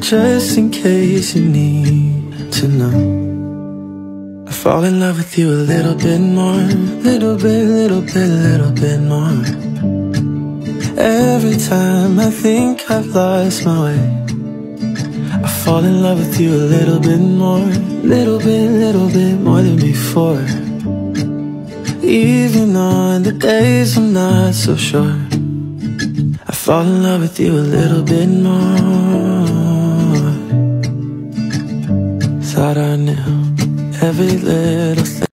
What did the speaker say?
just in case you need to know. I fall in love with you a little bit more, little bit more. Every time I think I've lost my way, I fall in love with you a little bit more, little bit more than before. Even on the days I'm not so sure, I fall in love with you a little bit more. Thought I knew every little thing